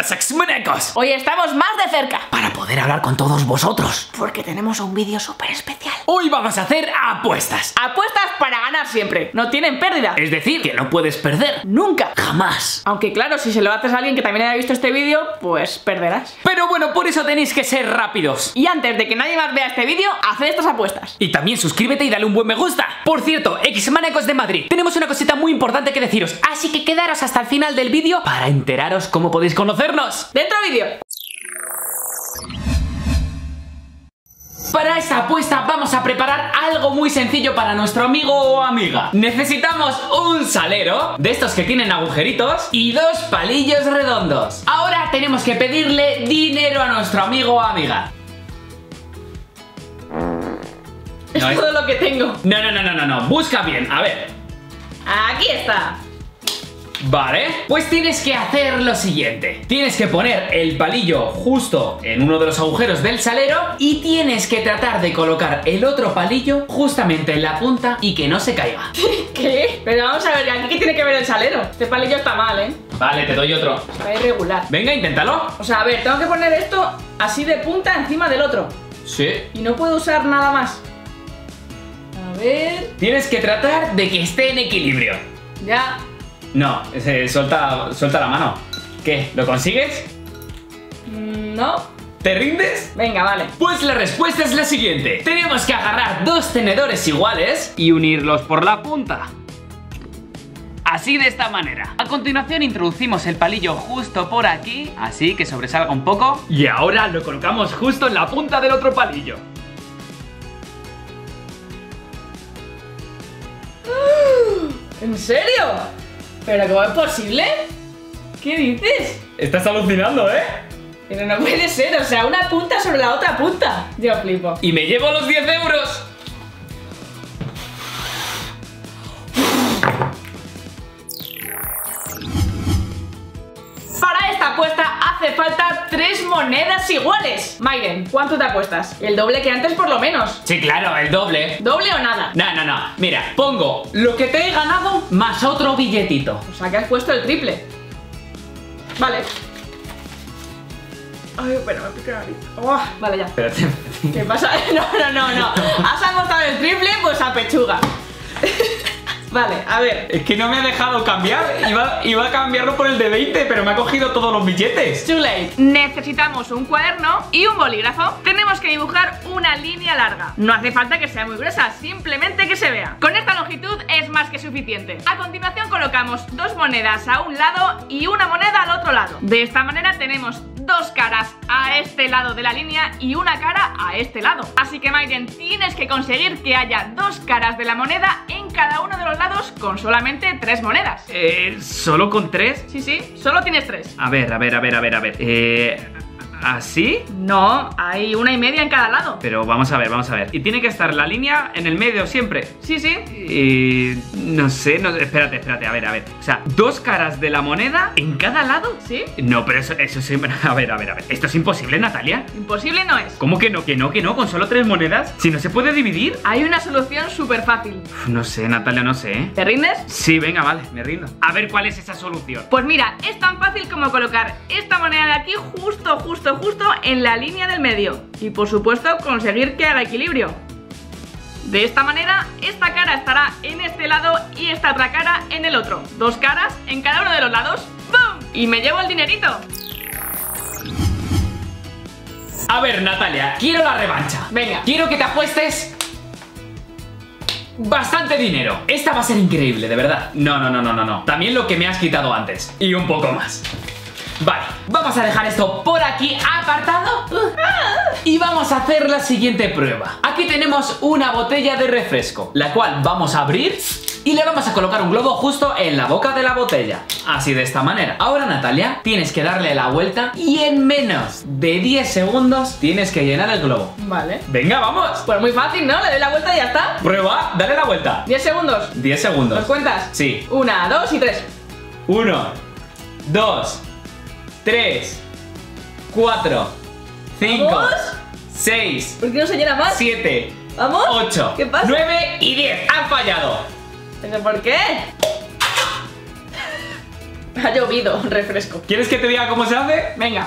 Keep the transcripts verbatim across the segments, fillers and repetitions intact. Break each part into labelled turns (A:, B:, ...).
A: Bienvenidos, exmanecos.
B: Hoy estamos más de cerca
A: para poder hablar con todos vosotros,
B: porque tenemos un vídeo súper especial.
A: Hoy vamos a hacer apuestas.
B: Apuestas para ganar siempre, no tienen pérdida.
A: Es decir, que no puedes perder
B: nunca,
A: jamás.
B: Aunque claro, si se lo haces a alguien que también haya visto este vídeo, pues perderás.
A: Pero bueno, por eso tenéis que ser rápidos.
B: Y antes de que nadie más vea este vídeo, haced estas apuestas.
A: Y también suscríbete y dale un buen me gusta. Por cierto, exmanecos de Madrid, tenemos una cosita muy importante que deciros, así que quedaros hasta el final del vídeo para enteraros cómo podéis conocernos.
B: ¡Dentro vídeo!
A: Para esta apuesta vamos a preparar algo muy sencillo para nuestro amigo o amiga. Necesitamos un salero, de estos que tienen agujeritos, y dos palillos redondos. Ahora tenemos que pedirle dinero a nuestro amigo o amiga.
B: Es
A: No,
B: todo lo que tengo.
A: No, no, no, no, no, no, busca bien, a ver.
B: Aquí está.
A: Vale, pues tienes que hacer lo siguiente. Tienes que poner el palillo justo en uno de los agujeros del salero y tienes que tratar de colocar el otro palillo justamente en la punta y que no se caiga.
B: ¿Qué? Pero vamos a ver, ¿aquí qué tiene que ver el salero? Este palillo está mal, ¿eh?
A: Vale, te doy otro.
B: Está irregular.
A: Venga, inténtalo.
B: O sea, a ver, tengo que poner esto así de punta encima del otro.
A: Sí.
B: Y no puedo usar nada más. A ver...
A: Tienes que tratar de que esté en equilibrio.
B: Ya...
A: No, ese, suelta, suelta la mano. ¿Qué? ¿Lo consigues?
B: No.
A: ¿Te rindes?
B: Venga, vale.
A: Pues la respuesta es la siguiente. Tenemos que agarrar dos tenedores iguales y unirlos por la punta. Así, de esta manera. A continuación introducimos el palillo justo por aquí, así que sobresalga un poco. Y ahora lo colocamos justo en la punta del otro palillo.
B: ¿En serio? ¿Pero cómo es posible? ¿Qué dices?
A: Estás alucinando, ¿eh?
B: Pero no puede ser, o sea, una punta sobre la otra punta. Yo flipo.
A: Y me llevo los diez euros.
B: Para esta apuesta hace falta tres monedas iguales. Mayren, ¿cuánto te apuestas? El doble que antes por lo menos.
A: Sí, claro, el doble.
B: ¿Doble o nada?
A: No, no, no. Mira, pongo lo que te he ganado más otro billetito.
B: O sea que has puesto el triple. Vale. Ay, bueno, me pica la nariz. Oh, vale, ya.
A: Espérate.
B: ¿Qué pasa? No, no, no, no. Has agotado el triple, pues a pechuga. Vale, a ver.
A: Es que no me ha dejado cambiar. Iba, iba a cambiarlo por el de veinte, pero me ha cogido todos los billetes.
B: Too late. Necesitamos un cuaderno y un bolígrafo. Tenemos que dibujar una línea larga. No hace falta que sea muy gruesa, simplemente que se vea. Con esta longitud es más que suficiente. A continuación colocamos dos monedas a un lado y una moneda al otro lado. De esta manera tenemos dos caras a este lado de la línea y una cara a este lado. Así que, Mayren, tienes que conseguir que haya dos caras de la moneda en cada uno de los lados con solamente tres monedas.
A: Eh, ¿solo con tres?
B: Sí, sí, solo tienes tres.
A: A ver, a ver, a ver, a ver, a ver. Eh... ¿Así?
B: No, hay una y media en cada lado.
A: Pero vamos a ver, vamos a ver. Y tiene que estar la línea en el medio siempre.
B: Sí, sí.
A: Y... no sé, no, espérate, espérate, a ver, a ver. O sea, dos caras de la moneda en cada lado.
B: ¿Sí?
A: No, pero eso, eso siempre... A ver, a ver, a ver. ¿Esto es imposible, Natalia?
B: Imposible no es.
A: ¿Cómo que no? ¿Que no? ¿Que no? ¿Con solo tres monedas? Si no se puede dividir.
B: Hay una solución súper fácil.
A: Uf, no sé, Natalia, no sé, ¿eh?
B: ¿Te rindes?
A: Sí, venga, vale, me rindo. A ver, ¿cuál es esa solución?
B: Pues mira, es tan fácil como colocar esta moneda de aquí justo, justo, justo en la línea del medio. Y por supuesto conseguir que haga equilibrio. De esta manera, esta cara estará en este lado y esta otra cara en el otro. Dos caras en cada uno de los lados. ¡Pum! Y me llevo el dinerito.
A: A ver, Natalia, quiero la revancha.
B: Venga.
A: Quiero que te apuestes bastante dinero. Esta va a ser increíble, de verdad. No, no, no, no, no, no. También lo que me has quitado antes. Y un poco más. Vale, vamos a dejar esto por aquí apartado y vamos a hacer la siguiente prueba. Aquí tenemos una botella de refresco, la cual vamos a abrir y le vamos a colocar un globo justo en la boca de la botella. Así, de esta manera. Ahora, Natalia, tienes que darle la vuelta y en menos de diez segundos tienes que llenar el globo.
B: Vale.
A: Venga, vamos.
B: Pues muy fácil, ¿no? Le doy la vuelta y ya está.
A: Prueba, dale la vuelta.
B: diez segundos.
A: diez segundos.
B: ¿Los cuentas?
A: Sí.
B: Una, dos y tres.
A: Uno, dos, tres, cuatro, cinco,
B: ¿Vamos?
A: seis,
B: ¿Por qué no se llena más?
A: siete,
B: ¿Vamos?
A: ocho,
B: ¿Qué pasa?
A: nueve y diez. Han fallado.
B: ¿Pero por qué? Ha llovido, refresco.
A: ¿Quieres que te diga cómo se hace?
B: Venga.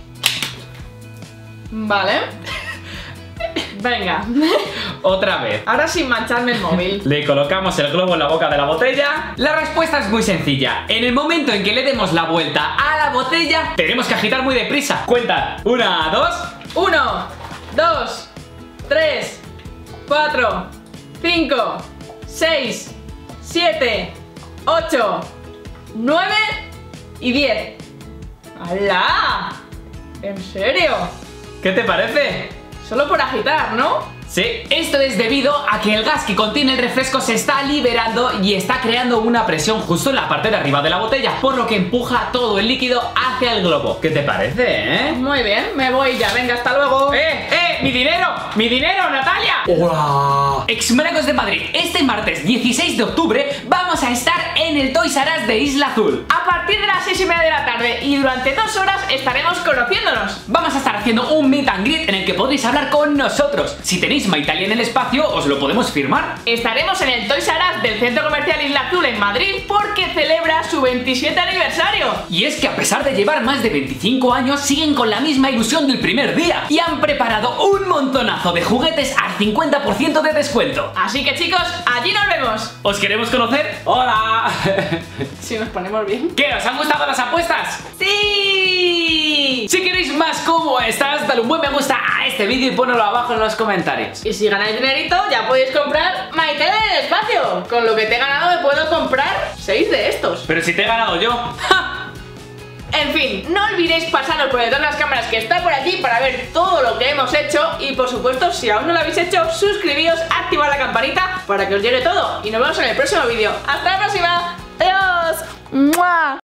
B: Vale. Venga.
A: Otra vez.
B: Ahora sin mancharme el móvil.
A: Le colocamos el globo en la boca de la botella. La respuesta es muy sencilla. En el momento en que le demos la vuelta a la botella, tenemos que agitar muy deprisa. Cuenta. Una, dos.
B: Uno, dos, tres, cuatro, cinco, seis, siete, ocho, nueve y diez. ¡Hala! ¿En serio?
A: ¿Qué te parece?
B: Solo por agitar, ¿no?
A: Sí, esto es debido a que el gas que contiene el refresco se está liberando y está creando una presión justo en la parte de arriba de la botella, por lo que empuja todo el líquido hacia el globo. ¿Qué te parece, eh?
B: Muy bien, me voy ya, venga, hasta luego.
A: ¡Eh, eh! ¡Mi dinero! ¡Mi dinero, Natalia!
C: ¡Hola!
A: Exmanacos de Madrid, este martes dieciséis de octubre vamos a estar en el Toys R Us de Isla Azul.
B: A partir de las seis y media de la tarde y durante dos horas estaremos conociéndonos.
A: Vamos a estar haciendo un meet and greet en el que podréis hablar con nosotros. Si tenéis My Italia en el espacio, os lo podemos firmar.
B: Estaremos en el Toys R Us del Centro Comercial Isla Azul en Madrid porque celebra su veintisiete aniversario.
A: Y es que a pesar de llevar más de veinticinco años, siguen con la misma ilusión del primer día y han preparado un montonazo de juguetes al cincuenta por ciento de descuento.
B: Así que chicos, allí nos vemos.
A: ¿Os queremos conocer? ¡Hola!
B: Si nos ponemos bien.
A: ¿Qué? ¿Os han gustado las apuestas?
B: ¡Sí!
A: Si queréis más como estas, dale un buen me gusta a este vídeo y ponlo abajo en los comentarios.
B: Y si ganáis dinerito, ya podéis comprar My Tele en el espacio. Con lo que te he ganado me puedo comprar seis de estos.
A: Pero si te he ganado yo. ¡Ja!
B: En fin, no olvidéis pasaros por detrás de las cámaras que está por aquí para ver todo lo que hemos hecho. Y por supuesto, si aún no lo habéis hecho, suscribíos, activad la campanita para que os llegue todo. Y nos vemos en el próximo vídeo. ¡Hasta la próxima! ¡Adiós! ¡Mua!